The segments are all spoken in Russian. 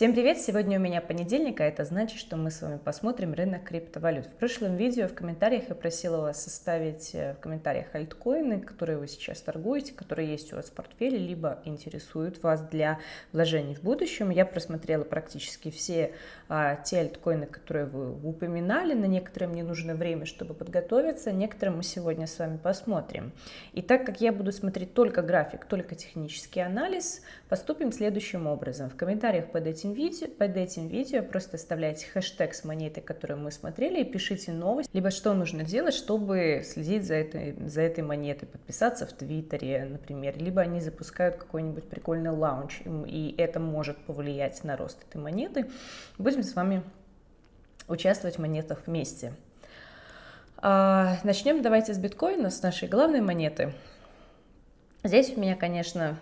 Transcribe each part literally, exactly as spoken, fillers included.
Всем привет! Сегодня у меня понедельник, а это значит, что мы с вами посмотрим рынок криптовалют. В прошлом видео в комментариях я просила вас составить в комментариях альткоины, которые вы сейчас торгуете, которые есть у вас в портфеле, либо интересуют вас для вложений в будущем. Я просмотрела практически все а, те альткоины, которые вы упоминали. На некоторые мне нужно время, чтобы подготовиться, некоторые мы сегодня с вами посмотрим. И так как я буду смотреть только график, только технический анализ, поступим следующим образом. В комментариях под этим Видео, под этим видео просто оставляйте хэштег с монетой, которую мы смотрели, и пишите новость, либо что нужно делать, чтобы следить за этой, за этой монетой, подписаться в Твиттере, например, либо они запускают какой-нибудь прикольный лаунч, и это может повлиять на рост этой монеты. Будем с вами участвовать в монетах вместе. А, начнем давайте с биткоина, с нашей главной монеты. Здесь у меня, конечно,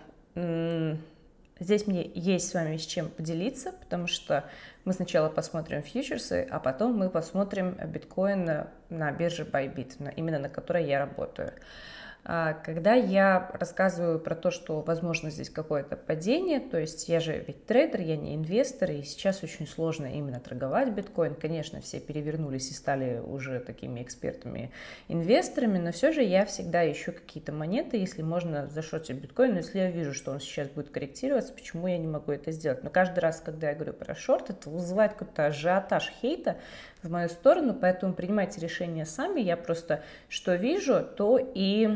Здесь мне есть с вами с чем поделиться, потому что мы сначала посмотрим фьючерсы, а потом мы посмотрим биткоин на бирже Bybit, именно на которой я работаю. Когда я рассказываю про то, что возможно здесь какое-то падение, то есть я же ведь трейдер, я не инвестор, и сейчас очень сложно именно торговать биткоин. Конечно, все перевернулись и стали уже такими экспертами-инвесторами, но все же я всегда ищу какие-то монеты, если можно зашортить биткоин, но если я вижу, что он сейчас будет корректироваться, почему я не могу это сделать? Но каждый раз, когда я говорю про шорт, это вызывает какой-то ажиотаж хейта в мою сторону, поэтому принимайте решения сами. Я просто что вижу, то и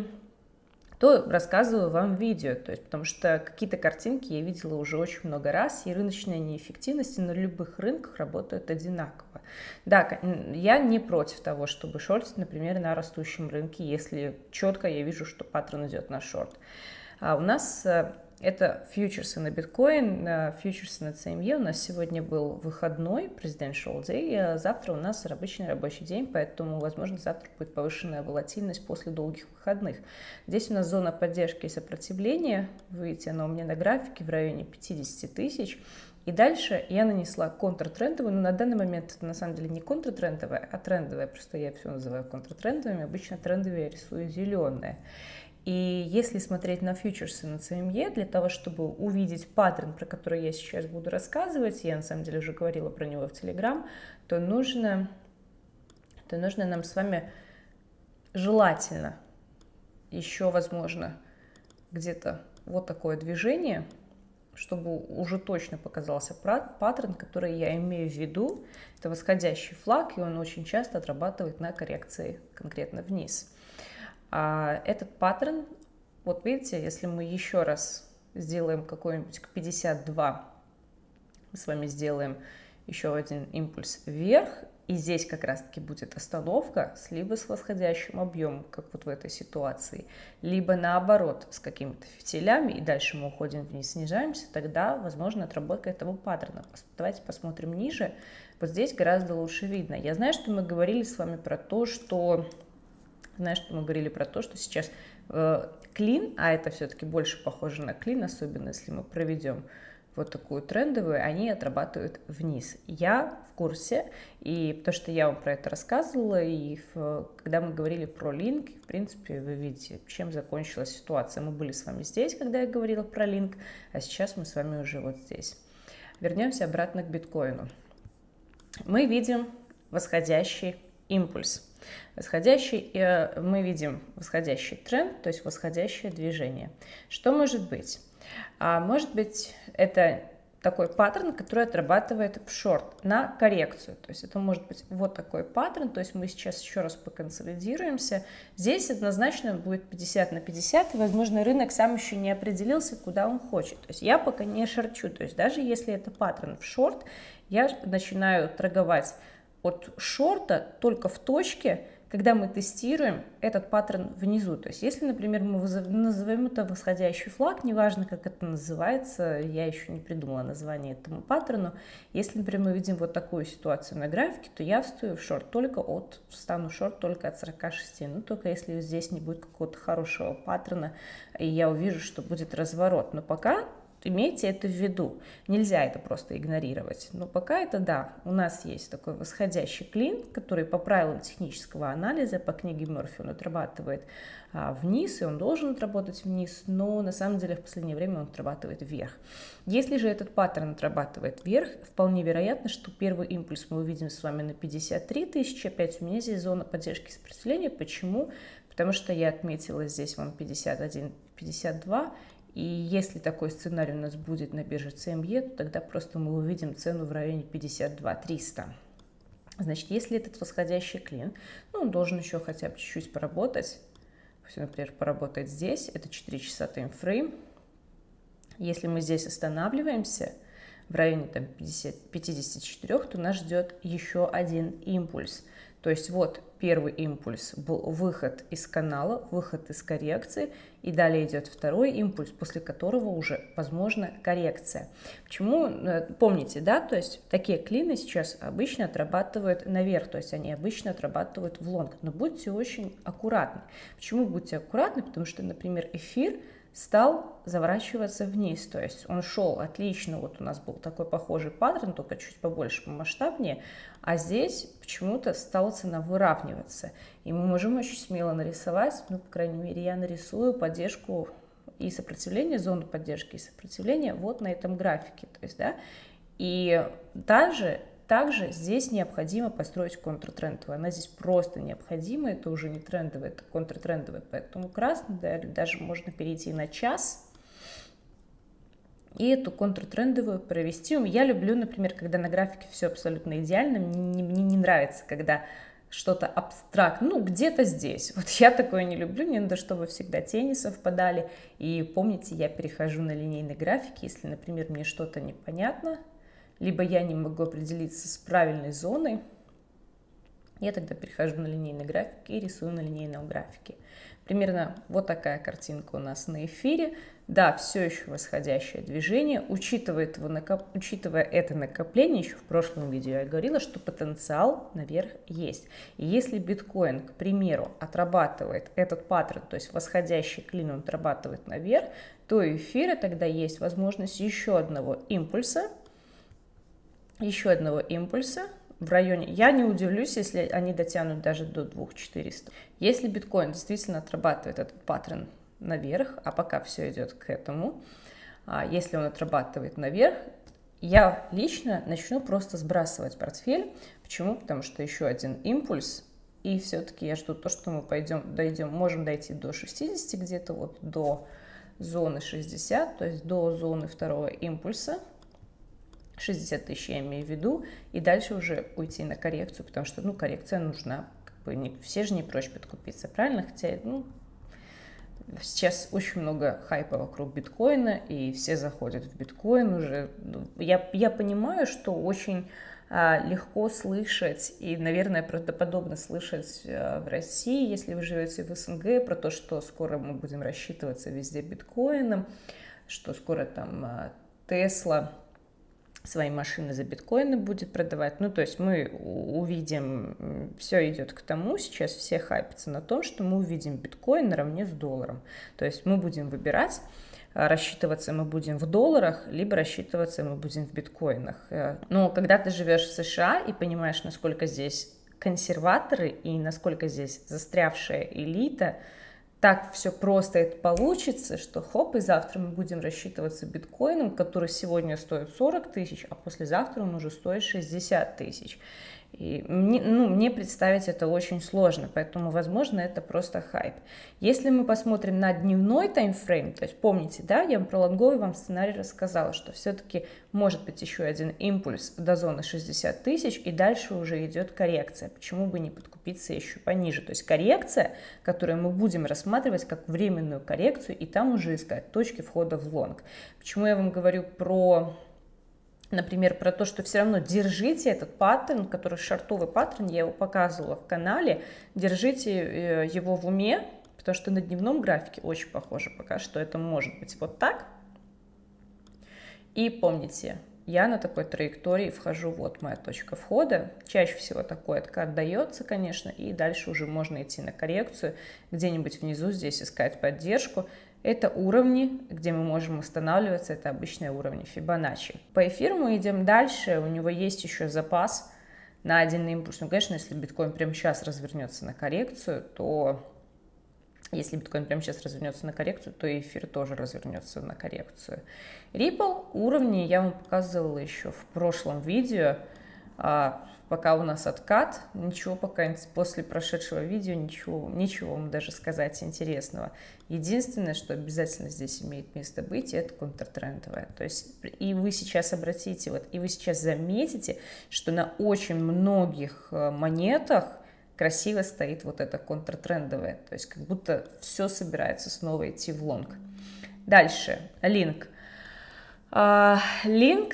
то рассказываю вам в видео, то есть, потому что какие-то картинки я видела уже очень много раз, и рыночная неэффективность на любых рынках работает одинаково. Да, я не против того, чтобы шортить, например, на растущем рынке, если четко я вижу, что паттерн идет на шорт. А у нас это фьючерсы на биткоин, фьючерсы на си эм и. У нас сегодня был выходной, Presidential Day, завтра у нас обычный рабочий день, поэтому, возможно, завтра будет повышенная волатильность после долгих выходных. Здесь у нас зона поддержки и сопротивления, вы видите, она у меня на графике в районе пятидесяти тысяч. И дальше я нанесла контртрендовую, но на данный момент это на самом деле не контртрендовая, а трендовая, просто я все называю контртрендовыми, обычно трендовые я рисую зеленые. И если смотреть на фьючерсы на си эм и, для того, чтобы увидеть паттерн, про который я сейчас буду рассказывать, я на самом деле уже говорила про него в Telegram, то нужно, то нужно нам с вами желательно еще, возможно, где-то вот такое движение, чтобы уже точно показался паттерн, который я имею в виду. Это восходящий флаг, и он очень часто отрабатывает на коррекции конкретно вниз. А этот паттерн, вот видите, если мы еще раз сделаем какой-нибудь к пятьдесят два, мы с вами сделаем еще один импульс вверх, и здесь как раз-таки будет остановка, либо с восходящим объемом, как вот в этой ситуации, либо наоборот, с какими-то фитилями, и дальше мы уходим вниз, снижаемся, тогда, возможно, отработка этого паттерна. Давайте посмотрим ниже. Вот здесь гораздо лучше видно. Я знаю, что мы говорили с вами про то, что... Знаешь, что мы говорили про то, что сейчас э, клин, а это все-таки больше похоже на клин, особенно если мы проведем вот такую трендовую, они отрабатывают вниз. Я в курсе, и то, что я вам про это рассказывала, и в, когда мы говорили про линк, в принципе, вы видите, чем закончилась ситуация. Мы были с вами здесь, когда я говорила про линк, а сейчас мы с вами уже вот здесь. Вернемся обратно к биткоину. Мы видим восходящий импульс. Восходящий, мы видим восходящий тренд, то есть восходящее движение. Что может быть? А может быть, это такой паттерн, который отрабатывает в шорт на коррекцию. То есть это может быть вот такой паттерн, то есть мы сейчас еще раз поконсолидируемся. Здесь однозначно будет пятьдесят на пятьдесят, и, возможно, рынок сам еще не определился, куда он хочет. То есть я пока не шорчу, то есть даже если это паттерн в шорт, я начинаю торговать от шорта только в точке, когда мы тестируем этот паттерн внизу. То есть если, например, мы назовем это восходящий флаг, неважно, как это называется, я еще не придумала название этому паттерну. Если, например, мы видим вот такую ситуацию на графике, то я встаю в шорт только от, встану в шорт только от сорока шести. Ну, только если здесь не будет какого-то хорошего паттерна, и я увижу, что будет разворот. Но пока имейте это в виду. Нельзя это просто игнорировать. Но пока это да, у нас есть такой восходящий клин, который по правилам технического анализа, по книге Мерфи он отрабатывает а, вниз, и он должен отработать вниз, но на самом деле в последнее время он отрабатывает вверх. Если же этот паттерн отрабатывает вверх, вполне вероятно, что первый импульс мы увидим с вами на пятьдесят три тысячи. Опять у меня здесь зона поддержки и сопротивления. Почему? Потому что я отметила здесь вам пятьдесят один пятьдесят два. И если такой сценарий у нас будет на бирже си эм и, то тогда просто мы увидим цену в районе пятьдесят два триста. Значит, если этот восходящий клин, ну, он должен еще хотя бы чуть-чуть поработать. Пусть, например, поработает здесь. Это четыре часа таймфрейм. Если мы здесь останавливаемся в районе там, пятьдесят четыре, то нас ждет еще один импульс. То есть вот первый импульс был выход из канала, выход из коррекции, и далее идет второй импульс, после которого уже возможна коррекция. Почему? Помните, да, то есть такие клины сейчас обычно отрабатывают наверх, то есть они обычно отрабатывают в лонг, но будьте очень аккуратны. Почему будьте аккуратны? Потому что, например, эфир стал заворачиваться вниз, то есть он шел отлично, вот у нас был такой похожий паттерн, только чуть побольше, помасштабнее, а здесь почему-то стала цена выравниваться, и мы можем очень смело нарисовать, ну, по крайней мере, я нарисую поддержку и сопротивление, зону поддержки и сопротивления вот на этом графике, то есть, да, и даже Также здесь необходимо построить контртрендовую. Она здесь просто необходима, это уже не трендовая, это контртрендовая. Поэтому красный, да, даже можно перейти на час и эту контртрендовую провести. Я люблю, например, когда на графике все абсолютно идеально. Мне, мне не нравится, когда что-то абстрактное, ну, где-то здесь. Вот я такое не люблю, мне надо, чтобы всегда тени совпадали. И помните, я перехожу на линейный график, если, например, мне что-то непонятно, либо я не могу определиться с правильной зоной, я тогда перехожу на линейный график и рисую на линейном графике. Примерно вот такая картинка у нас на эфире. Да, все еще восходящее движение. Учитывая, его накоп... Учитывая это накопление, еще в прошлом видео я говорила, что потенциал наверх есть. И если биткоин, к примеру, отрабатывает этот паттерн, то есть восходящий клин он отрабатывает наверх, то у эфира тогда есть возможность еще одного импульса, еще одного импульса в районе, я не удивлюсь, если они дотянут даже до двух тысяч четырёхсот. Если биткоин действительно отрабатывает этот паттерн наверх, а пока все идет к этому, если он отрабатывает наверх, я лично начну просто сбрасывать портфель. Почему? Потому что еще один импульс, и все-таки я жду то, что мы пойдем, дойдем, можем дойти до шестидесяти, где-то вот до зоны шестьдесят, то есть до зоны второго импульса. шестьдесят тысяч я имею в виду, и дальше уже уйти на коррекцию, потому что, ну, коррекция нужна, как бы не, все же не прочь подкупиться, правильно? Хотя, ну, сейчас очень много хайпа вокруг биткоина, и все заходят в биткоин уже. Я, я понимаю, что очень а, легко слышать, и, наверное, правдоподобно слышать а, в России, если вы живете в СНГ, про то, что скоро мы будем рассчитываться везде биткоином, что скоро там Тесла свои машины за биткоины будет продавать. Ну, то есть мы увидим, все идет к тому, сейчас все хайпятся на том, что мы увидим биткоин наравне с долларом. То есть мы будем выбирать, рассчитываться мы будем в долларах, либо рассчитываться мы будем в биткоинах. Но когда ты живешь в США и понимаешь, насколько здесь консерваторы и насколько здесь застрявшая элита, так все просто это получится, что хоп, и завтра мы будем рассчитываться биткоином, который сегодня стоит сорок тысяч, а послезавтра он уже стоит шестьдесят тысяч. И мне, ну, мне представить это очень сложно, поэтому, возможно, это просто хайп. Если мы посмотрим на дневной таймфрейм, то есть помните, да, я про лонговый вам сценарий рассказала, что все-таки может быть еще один импульс до зоны шестьдесят тысяч, и дальше уже идет коррекция. Почему бы не подкупиться еще пониже? То есть коррекция, которую мы будем рассматривать как временную коррекцию, и там уже искать точки входа в лонг. Почему я вам говорю про... Например, про то, что все равно держите этот паттерн, который шортовый паттерн, я его показывала в канале, держите его в уме, потому что на дневном графике очень похоже пока, что это может быть вот так. И помните, я на такой траектории вхожу, вот моя точка входа, чаще всего такой откат дается, конечно, и дальше уже можно идти на коррекцию, где-нибудь внизу здесь искать поддержку. Это уровни, где мы можем останавливаться, это обычные уровни Фибоначчи. По эфиру мы идем дальше, у него есть еще запас на один импульс. Ну, конечно, если биткоин прямо сейчас развернется на коррекцию, то... Если биткоин прямо сейчас развернется на коррекцию, то и эфир тоже развернется на коррекцию. Ripple уровни я вам показывала еще в прошлом видео. А, пока у нас откат, ничего пока после прошедшего видео, ничего, ничего вам даже сказать интересного. Единственное, что обязательно здесь имеет место быть, это контртрендовое. То есть и вы сейчас обратите, вот, и вы сейчас заметите, что на очень многих монетах красиво стоит вот это контртрендовое, то есть как будто все собирается снова идти в лонг. Дальше, Link. Link,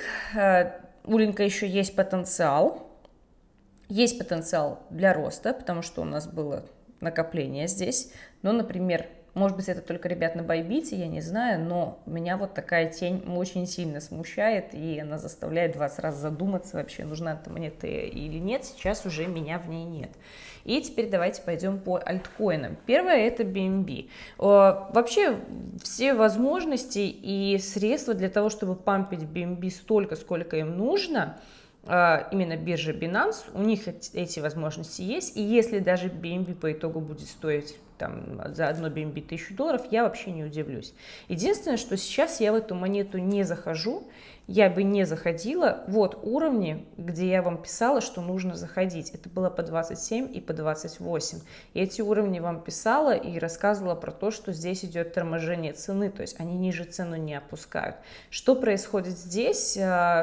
у Линка еще есть потенциал, есть потенциал для роста, потому что у нас было накопление здесь, но, например, может быть, это только ребят на Байбите, я не знаю, но меня вот такая тень очень сильно смущает, и она заставляет двадцать раз задуматься, вообще нужна эта монета или нет, сейчас уже меня в ней нет. И теперь давайте пойдем по альткоинам. Первое — это би эн би. Вообще все возможности и средства для того, чтобы пампить би эн би столько, сколько им нужно, именно биржа Binance, у них эти возможности есть, и если даже би эн би по итогу будет стоить там, за одно би эн би тысячу долларов, я вообще не удивлюсь. Единственное, что сейчас я в эту монету не захожу, я бы не заходила. Вот уровни, где я вам писала, что нужно заходить. Это было по двадцать семь и по двадцать восемь. И эти уровни вам писала и рассказывала про то, что здесь идет торможение цены, то есть они ниже цену не опускают. Что происходит здесь?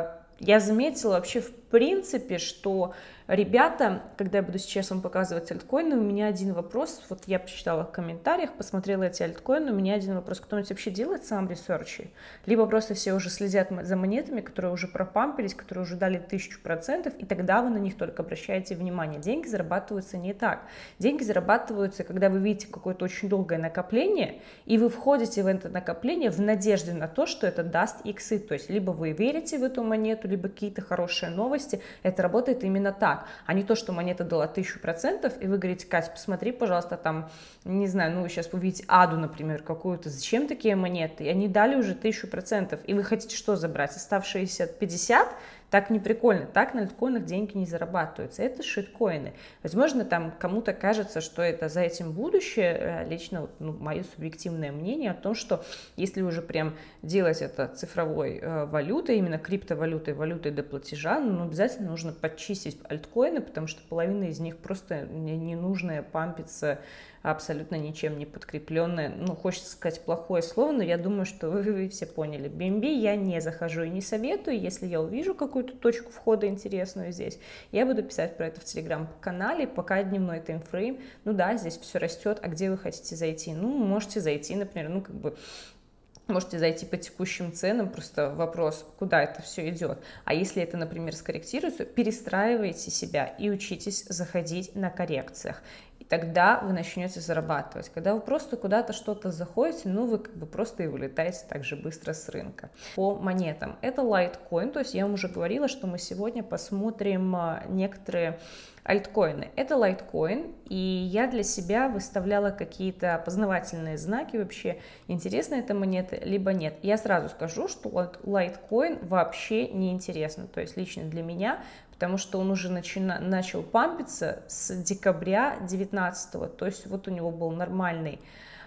Я заметила вообще в принципе, что ребята, когда я буду сейчас вам показывать альткоины, у меня один вопрос, вот я почитала в комментариях, посмотрела эти альткоины, у меня один вопрос: кто-нибудь вообще делает сам ресерчи? Либо просто все уже следят за монетами, которые уже пропампились, которые уже дали тысячу процентов, и тогда вы на них только обращаете внимание. Деньги зарабатываются не так. Деньги зарабатываются, когда вы видите какое-то очень долгое накопление, и вы входите в это накопление в надежде на то, что это даст иксы, то есть либо вы верите в эту монету, либо какие-то хорошие новости. Это работает именно так, а не то, что монета дала тысячу процентов, и вы говорите: Кать, посмотри, пожалуйста, там, не знаю, ну вы сейчас увидите Аду, например, какую-то, зачем такие монеты, и они дали уже тысячу процентов, и вы хотите что забрать, оставшиеся пятьдесят? Так не прикольно, так на альткоинах деньги не зарабатываются, это шиткоины. Возможно, там кому-то кажется, что это за этим будущее, лично ну, мое субъективное мнение о том, что если уже прям делать это цифровой э, валютой, именно криптовалютой, валютой до платежа, ну, обязательно нужно подчистить альткоины, потому что половина из них просто ненужная, пампится, абсолютно ничем не подкрепленная. Ну, хочется сказать плохое слово, но я думаю, что вы, вы все поняли. би эн би я не захожу и не советую. Если я увижу какую-то точку входа интересную здесь, я буду писать про это в телеграм-канале. Пока дневной таймфрейм, ну да, здесь все растет. А где вы хотите зайти? Ну, можете зайти, например, ну, как бы... Можете зайти по текущим ценам, просто вопрос, куда это все идет. А если это, например, скорректируется, перестраивайте себя и учитесь заходить на коррекциях. И тогда вы начнете зарабатывать. Когда вы просто куда-то что-то заходите, ну вы как бы просто и вылетаете так же быстро с рынка. По монетам. Это Litecoin, то есть я вам уже говорила, что мы сегодня посмотрим некоторые альткоины. Это Litecoin, и я для себя выставляла какие-то опознавательные знаки вообще, интересна эта монета, либо нет. Я сразу скажу, что Litecoin вообще не интересно, то есть лично для меня, потому что он уже начина, начал пампиться с декабря девятнадцатого, то есть вот у него был нормальный,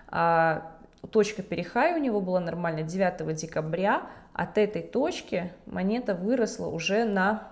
а, точка перехай у него была нормальная девятого декабря, от этой точки монета выросла уже на...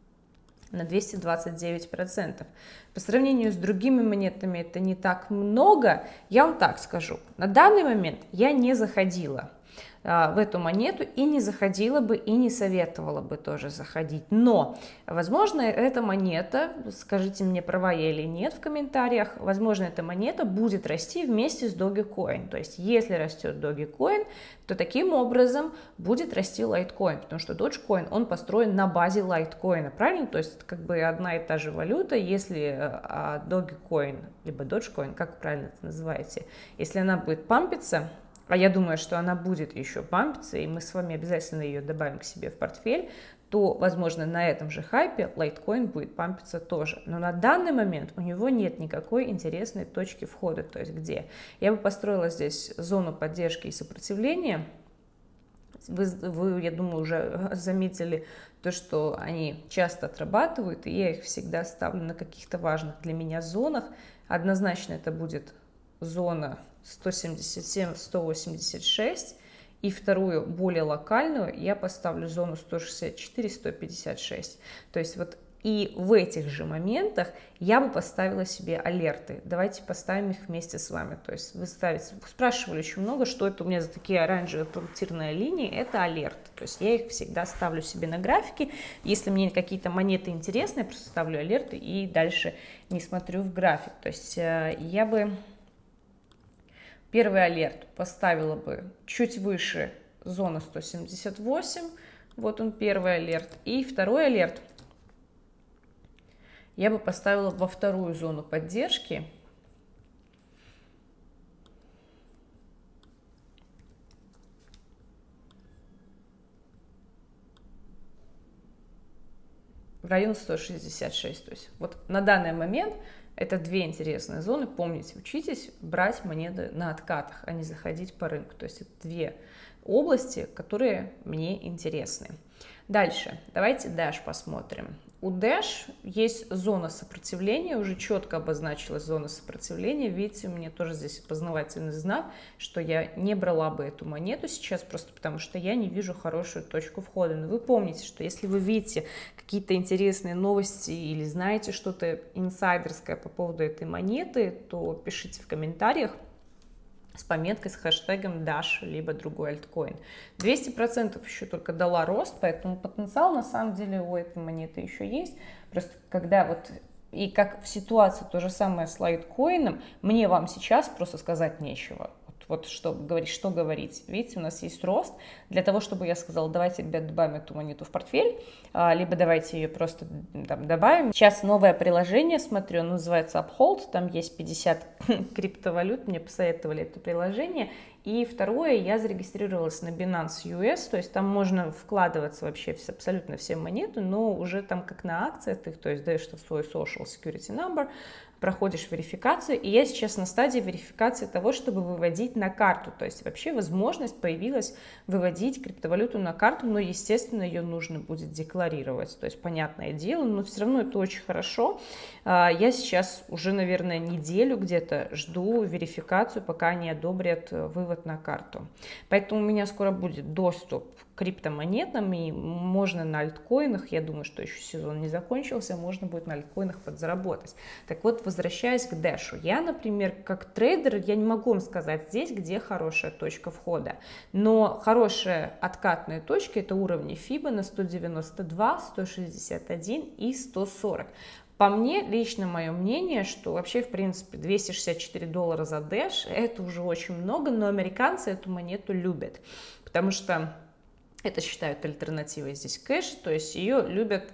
на двести двадцать девять процентов. По сравнению с другими монетами это не так много. Я вам так скажу, на данный момент я не заходила а, в эту монету и не заходила бы, и не советовала бы тоже заходить. Но, возможно, эта монета, скажите мне, права я или нет в комментариях, возможно, эта монета будет расти вместе с Dogecoin. То есть, если растет Dogecoin, то таким образом будет расти Litecoin, потому что Dogecoin, он построен на базе Litecoin, правильно? То есть, это как бы одна и та же валюта, если а, Dogecoin, либо Dogecoin, как правильно это называете, если она будет пампиться, а я думаю, что она будет еще пампиться, и мы с вами обязательно ее добавим к себе в портфель, то, возможно, на этом же хайпе Litecoin будет пампиться тоже. Но на данный момент у него нет никакой интересной точки входа, то есть где. Я бы построила здесь зону поддержки и сопротивления. Вы, вы, я думаю, уже заметили то, что они часто отрабатывают, и я их всегда ставлю на каких-то важных для меня зонах. Однозначно это будет зона сто семьдесят семь — сто восемьдесят шесть, и вторую, более локальную, я поставлю зону сто шестьдесят четыре — сто пятьдесят шесть. То есть вот и в этих же моментах я бы поставила себе алерты. Давайте поставим их вместе с вами. То есть вы ставите, спрашивали очень много, что это у меня за такие оранжевые пунктирные линии. Это алерты. То есть я их всегда ставлю себе на графике. Если мне какие-то монеты интересны, я просто ставлю алерты и дальше не смотрю в график. То есть я бы первый алерт поставила бы чуть выше зоны сто семьдесят восемь. Вот он, первый алерт. И второй алерт я бы поставила во вторую зону поддержки. В район сто шестьдесят шесть. То есть вот на данный момент это две интересные зоны. Помните, учитесь брать монеты на откатах, а не заходить по рынку. То есть это две области, которые мне интересны. Дальше, давайте Dash посмотрим. У Dash есть зона сопротивления, уже четко обозначилась зона сопротивления. Видите, у меня тоже здесь познавательный знак, что я не брала бы эту монету сейчас, просто потому что я не вижу хорошую точку входа. Но вы помните, что если вы видите какие-то интересные новости или знаете что-то инсайдерское по поводу этой монеты, то пишите в комментариях с пометкой с хэштегом Dash, либо другой альткоин. двести процентов еще только дала рост, поэтому потенциал на самом деле у этой монеты еще есть. Просто когда вот, и как в ситуации то же самое с лайткоином, мне вам сейчас просто сказать нечего. Вот что говорить, что говорить. Видите, у нас есть рост. Для того, чтобы я сказала, давайте, ребят, добавим эту монету в портфель, либо давайте ее просто там добавим. Сейчас новое приложение, смотрю, оно называется Uphold, там есть пятьдесят криптовалют, мне посоветовали это приложение. И второе, я зарегистрировалась на Binance ю эс, то есть там можно вкладываться вообще в абсолютно все монеты, но уже там как на акциях, ты, то есть даешь в свой social security number, проходишь верификацию, и я сейчас на стадии верификации того, чтобы выводить на карту, то есть вообще возможность появилась выводить криптовалюту на карту, но, естественно, ее нужно будет декларировать, то есть понятное дело, но все равно это очень хорошо. Я сейчас уже, наверное, неделю где-то жду верификацию, пока они одобрят вывод на карту, поэтому у меня скоро будет доступ к криптомонетам, и можно на альткоинах, я думаю, что еще сезон не закончился, можно будет на альткоинах подзаработать. Так вот, возвращаясь к Дэшу, я, например, как трейдер, я не могу вам сказать здесь, где хорошая точка входа, но хорошие откатные точки — это уровни фибо на сто девяносто два, сто шестьдесят один и сто сорок. По мне, лично мое мнение, что вообще, в принципе, двести шестьдесят четыре доллара за Dash — это уже очень много, но американцы эту монету любят, потому что это считают альтернативой здесь кэш, то есть ее любят,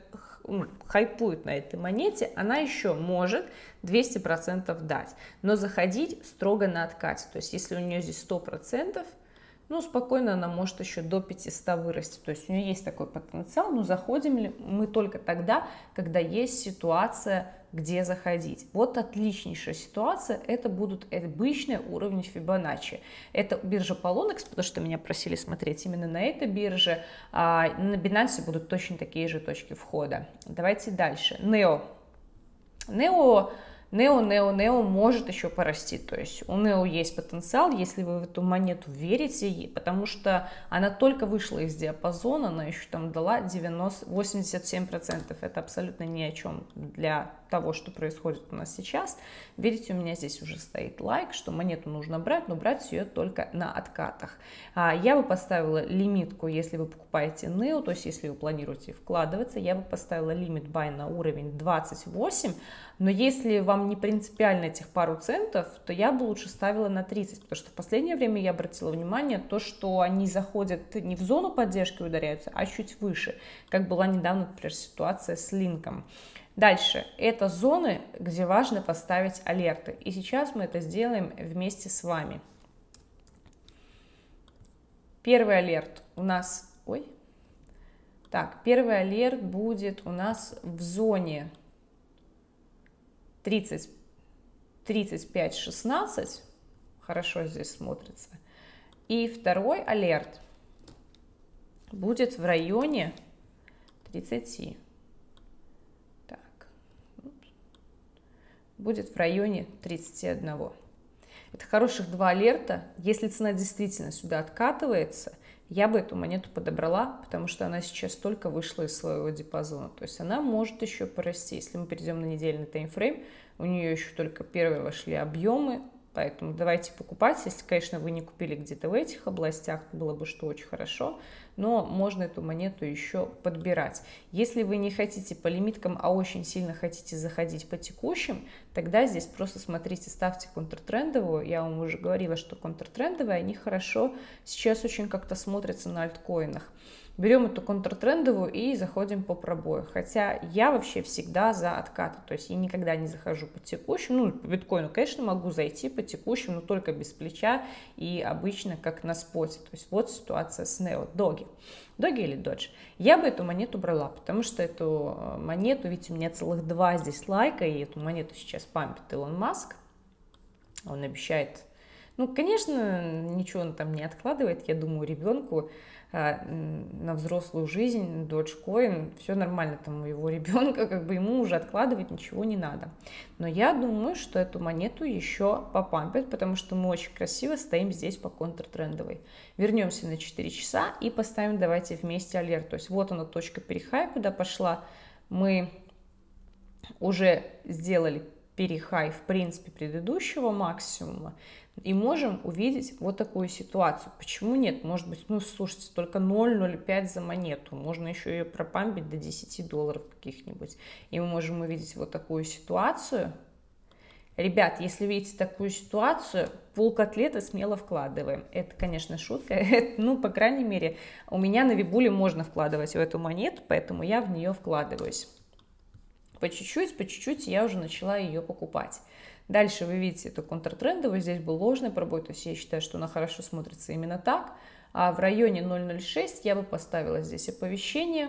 хайпуют на этой монете, она еще может двести процентов дать, но заходить строго на откате, то есть если у нее здесь сто процентов, ну, спокойно она может еще до пятисот вырасти, то есть у нее есть такой потенциал, но заходим ли мы только тогда, когда есть ситуация, где заходить. Вот отличнейшая ситуация, это будут обычные уровни Фибоначчи. Это биржа Poloniex, потому что меня просили смотреть именно на этой бирже, а на Binance будут точно такие же точки входа. Давайте дальше. Нео. Нео Нео, Нео, Нео может еще порасти, то есть у Нео есть потенциал, если вы в эту монету верите, потому что она только вышла из диапазона, она еще там дала девяносто, восемьдесят семь процентов, это абсолютно ни о чем для того, что происходит у нас сейчас. Видите, у меня здесь уже стоит лайк, что монету нужно брать, но брать ее только на откатах. Я бы поставила лимитку, если вы покупаете Нео, то есть если вы планируете вкладываться, я бы поставила лимит buy на уровень двадцать восемь, но если вам не принципиально этих пару центов, то я бы лучше ставила на тридцать, потому что в последнее время я обратила внимание то, что они заходят не в зону поддержки ударяются, а чуть выше, как была недавно, например, ситуация с Линком. Дальше, это зоны, где важно поставить алерты, и сейчас мы это сделаем вместе с вами. Первый алерт у нас, ой, Так, первый алерт будет у нас в зоне тридцать, тридцать пять шестнадцать. Хорошо здесь смотрится. И второй алерт будет в районе тридцати. Так. Будет в районе тридцати одного. Это хороших два алерта. Если цена действительно сюда откатывается, я бы эту монету подобрала, потому что она сейчас только вышла из своего диапазона. То есть она может еще порасти. Если мы перейдем на недельный таймфрейм, у нее еще только первые вошли объемы. Поэтому давайте покупать. Если, конечно, вы не купили где-то в этих областях, было бы что очень хорошо, но можно эту монету еще подбирать. Если вы не хотите по лимиткам, а очень сильно хотите заходить по текущим, тогда здесь просто смотрите, ставьте контртрендовую. Я вам уже говорила, что контртрендовые, они хорошо сейчас очень как-то смотрятся на альткоинах. Берем эту контртрендовую и заходим по пробою. Хотя я вообще всегда за откаты. То есть я никогда не захожу по текущим. Ну, по биткоину, конечно, могу зайти по текущим, но только без плеча и обычно как на споте. То есть вот ситуация с нео. Доги. Доги или додж. Я бы эту монету брала, потому что эту монету, видите, у меня целых два здесь лайка, и эту монету сейчас пампит Илон Маск. Он обещает... Ну, конечно, ничего он там не откладывает. Я думаю, ребенку на взрослую жизнь, Dogecoin, все нормально, там у его ребенка, как бы ему уже откладывать ничего не надо. Но я думаю, что эту монету еще попампят, потому что мы очень красиво стоим здесь по контртрендовой. Вернемся на четыре часа и поставим, давайте вместе алерт. То есть вот она точка перехай, куда пошла. Мы уже сделали перехай, в принципе, предыдущего максимума. И можем увидеть вот такую ситуацию. Почему нет? Может быть, ну, слушайте, только ноль ноль пять за монету. Можно еще ее пропампить до десяти долларов каких-нибудь. И мы можем увидеть вот такую ситуацию. Ребят, если видите такую ситуацию, полкотлеты смело вкладываем. Это, конечно, шутка. Это, ну, по крайней мере, у меня на Вибуле можно вкладывать в эту монету, поэтому я в нее вкладываюсь. По чуть-чуть, по чуть-чуть я уже начала ее покупать. Дальше вы видите эту контртрендовую, здесь был ложный пробой, то есть я считаю, что она хорошо смотрится именно так. А в районе ноль ноль шесть я бы поставила здесь оповещение.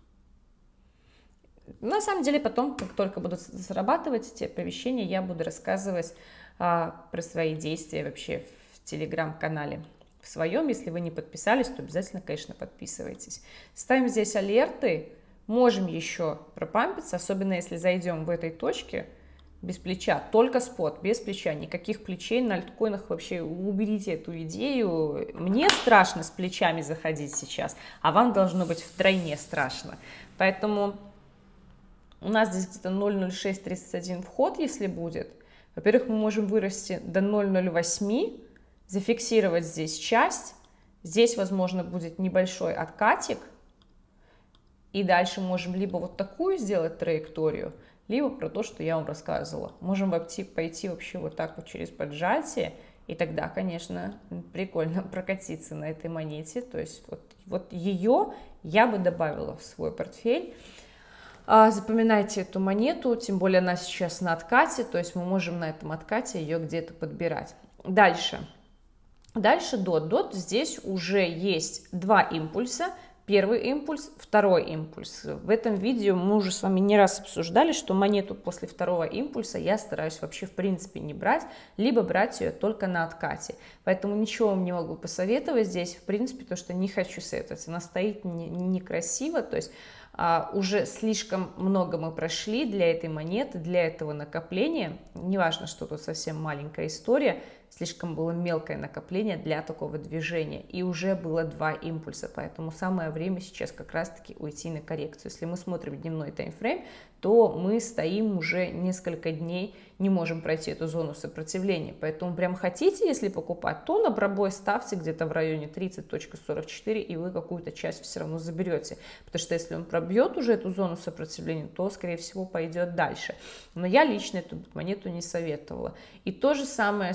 На самом деле потом, как только будут срабатывать эти оповещения, я буду рассказывать а, про свои действия вообще в телеграм-канале. В своем, если вы не подписались, то обязательно, конечно, подписывайтесь. Ставим здесь алерты, можем еще пропампиться, особенно если зайдем в этой точке. Без плеча, только спот, без плеча, никаких плечей на альткоинах, вообще уберите эту идею. Мне страшно с плечами заходить сейчас, а вам должно быть втройне страшно. Поэтому у нас здесь где-то ноль ноль шесть тридцать один вход, если будет. Во-первых, мы можем вырасти до ноль ноль восемь, зафиксировать здесь часть. Здесь, возможно, будет небольшой откатик. И дальше можем либо вот такую сделать траекторию, либо про то, что я вам рассказывала. Можем пойти вообще вот так вот через поджатие, и тогда, конечно, прикольно прокатиться на этой монете. То есть вот, вот ее я бы добавила в свой портфель. Запоминайте эту монету, тем более она сейчас на откате, то есть мы можем на этом откате ее где-то подбирать. Дальше. Дальше дот. Дот здесь уже есть два импульса. Первый импульс, второй импульс. В этом видео мы уже с вами не раз обсуждали, что монету после второго импульса я стараюсь вообще в принципе не брать, либо брать ее только на откате. Поэтому ничего вам не могу посоветовать здесь, в принципе, то, что не хочу советовать. Она стоит некрасиво, то есть а, уже слишком много мы прошли для этой монеты, для этого накопления. Неважно, что тут совсем маленькая история, слишком было мелкое накопление для такого движения, и уже было два импульса, поэтому самое время сейчас как раз-таки уйти на коррекцию. Если мы смотрим дневной таймфрейм, то мы стоим уже несколько дней, не можем пройти эту зону сопротивления, поэтому прям хотите, если покупать, то на пробой ставьте где-то в районе тридцать сорок четыре, и вы какую-то часть все равно заберете, потому что если он пробьет уже эту зону сопротивления, то, скорее всего, пойдет дальше. Но я лично эту монету не советовала. И то же самое с и о эс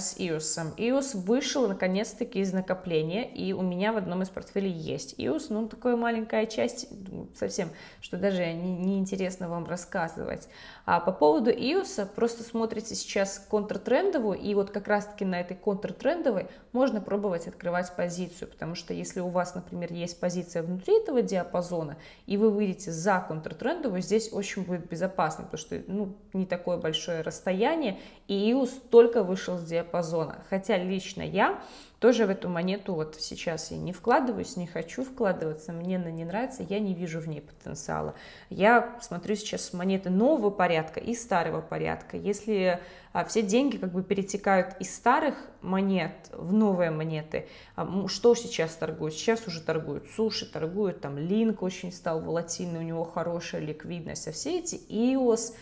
иосом. иос вышел наконец-таки из накопления, и у меня в одном из портфелей есть иос, ну, такая маленькая часть, совсем, что даже не, не интересно вам рассказывать. А по поводу иоса, просто смотрите сейчас контртрендовую, и вот как раз-таки на этой контртрендовой можно пробовать открывать позицию, потому что если у вас, например, есть позиция внутри этого диапазона, и вы выйдете за контртрендовую, здесь очень будет безопасно, потому что, ну, не такое большое расстояние, и иос только вышел с диапазона. Хотя лично я тоже в эту монету вот сейчас я не вкладываюсь, не хочу вкладываться, мне она не нравится, я не вижу в ней потенциала. Я смотрю сейчас монеты нового порядка и старого порядка. Если а, все деньги как бы перетекают из старых монет в новые монеты, а, что сейчас торгуют? Сейчас уже торгуют суши, торгуют там Линк, очень стал волатильный, у него хорошая ликвидность, а все эти иос,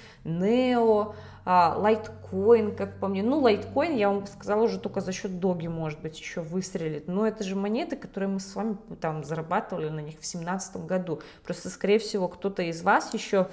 нео, лайткоин, как по мне, ну, лайткоин, я вам сказала, уже только за счет доги, может быть, еще выстрелит, но это же монеты, которые мы с вами там зарабатывали на них в семнадцатом году, просто, скорее всего, кто-то из вас еще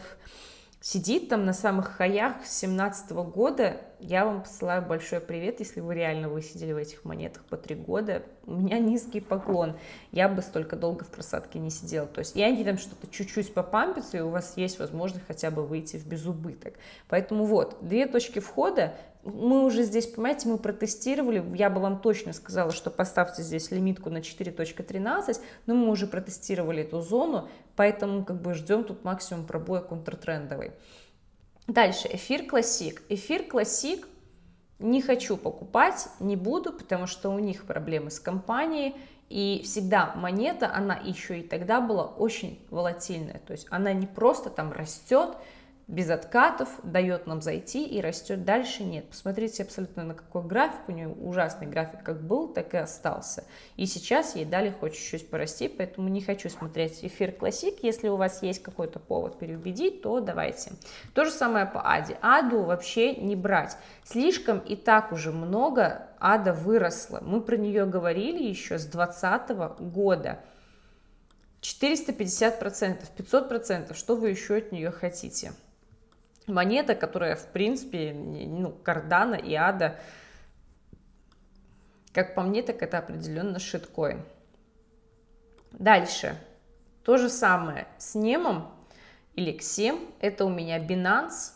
сидит там на самых хаях с семнадцатого года, я вам посылаю большой привет, если вы реально высидели в этих монетах по три года, у меня низкий поклон, я бы столько долго в просадке не сидела, то есть я не там что-то чуть-чуть попампиться, и у вас есть возможность хотя бы выйти в безубыток, поэтому вот, две точки входа, мы уже здесь, понимаете, мы протестировали, я бы вам точно сказала, что поставьте здесь лимитку на четыре тринадцать, но мы уже протестировали эту зону, поэтому как бы ждем тут максимум пробоя контртрендовой. Дальше, эфир классик. Эфир классик не хочу покупать, не буду, потому что у них проблемы с компанией, и всегда монета, она еще и тогда была очень волатильная, то есть она не просто там растет, без откатов, дает нам зайти и растет дальше, нет. Посмотрите абсолютно на какой график, у нее ужасный график как был, так и остался. И сейчас ей дали хоть чуть-чуть порасти, поэтому не хочу смотреть эфир классик. Если у вас есть какой-то повод переубедить, то давайте. То же самое по аде. Аду вообще не брать. Слишком и так уже много ада выросла. Мы про нее говорили еще с двадцатого года. четыреста пятьдесят процентов, пятьсот процентов, что вы еще от нее хотите? Монета, которая, в принципе, ну, Cardano и ада, как по мне, так это определенно шиткоин. Дальше. То же самое с немом или ксем. Это у меня Binance.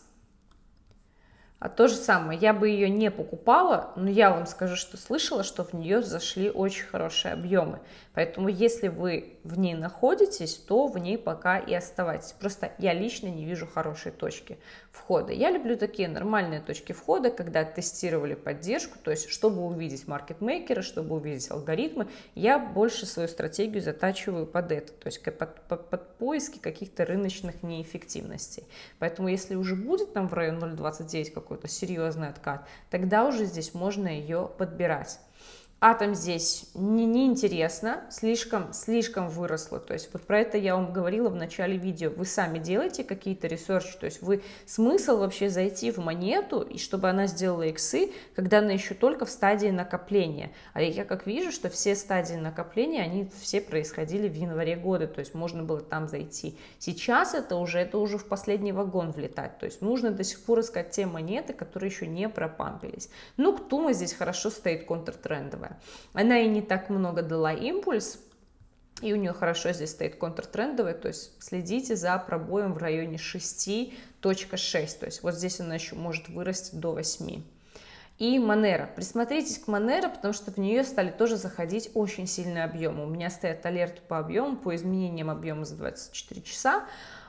А то же самое, я бы ее не покупала, но я вам скажу, что слышала, что в нее зашли очень хорошие объемы. Поэтому если вы в ней находитесь, то в ней пока и оставайтесь. Просто я лично не вижу хорошей точки входа. Я люблю такие нормальные точки входа, когда тестировали поддержку, то есть чтобы увидеть маркетмейкеры, чтобы увидеть алгоритмы, я больше свою стратегию затачиваю под это, то есть под, под, под поиски каких-то рыночных неэффективностей. Поэтому если уже будет там в районе ноль двадцать девять какой-то серьезный откат, тогда уже здесь можно ее подбирать. Атом здесь не, не интересно, слишком, слишком выросло, то есть вот про это я вам говорила в начале видео, вы сами делаете какие-то ресерчи, то есть вы смысл вообще зайти в монету, и чтобы она сделала иксы, когда она еще только в стадии накопления, а я как вижу, что все стадии накопления, они все происходили в январе года, то есть можно было там зайти, сейчас это уже, это уже в последний вагон влетать, то есть нужно до сих пор искать те монеты, которые еще не пропампились. Ну, Ктума здесь хорошо стоит контртрендовая. Она и не так много дала импульс, и у нее хорошо здесь стоит контртрендовая, то есть следите за пробоем в районе шесть точка шесть, то есть вот здесь она еще может вырасти до восьми. И Monero. Присмотритесь к Monero, потому что в нее стали тоже заходить очень сильные объемы. У меня стоят алерты по объему, по изменениям объема за двадцать четыре часа.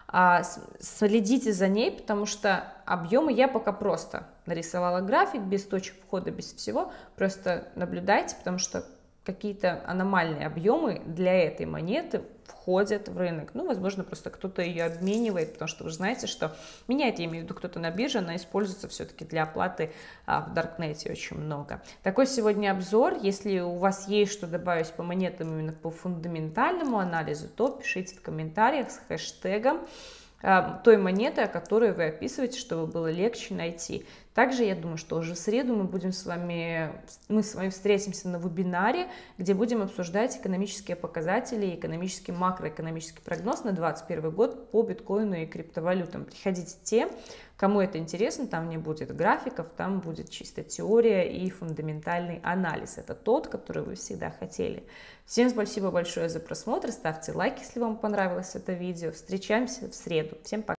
Следите за ней, потому что объемы я пока просто нарисовала график, без точек входа, без всего, просто наблюдайте, потому что какие-то аномальные объемы для этой монеты входят в рынок. Ну, возможно, просто кто-то ее обменивает, потому что вы знаете, что меняет, я имею в виду, кто-то на бирже, она используется все-таки для оплаты а, в Даркнете очень много. Такой сегодня обзор. Если у вас есть что добавить по монетам именно по фундаментальному анализу, то пишите в комментариях с хэштегом той монеты, о которой вы описываете, чтобы было легче найти. Также я думаю, что уже в среду мы будем с вами, мы с вами встретимся на вебинаре, где будем обсуждать экономические показатели, экономический, макроэкономический прогноз на двадцать первый год по биткоину и криптовалютам. Приходите те, кому это интересно, там не будет графиков, там будет чисто теория и фундаментальный анализ. Это тот, который вы всегда хотели. Всем спасибо большое за просмотр, ставьте лайк, если вам понравилось это видео. Встречаемся в среду. Всем пока!